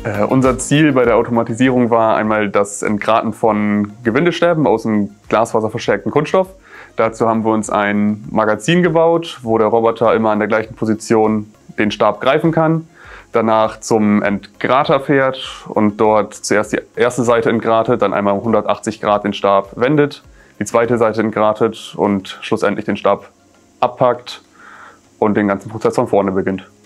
Unser Ziel bei der Automatisierung war einmal das Entgraten von Gewindestäben aus einem glasfaserverstärkten Kunststoff. Dazu haben wir uns ein Magazin gebaut, wo der Roboter immer an der gleichen Position den Stab greifen kann. Danach zum Entgrater fährt und dort zuerst die erste Seite entgratet, dann einmal um 180 Grad den Stab wendet, die zweite Seite entgratet und schlussendlich den Stab abpackt und den ganzen Prozess von vorne beginnt.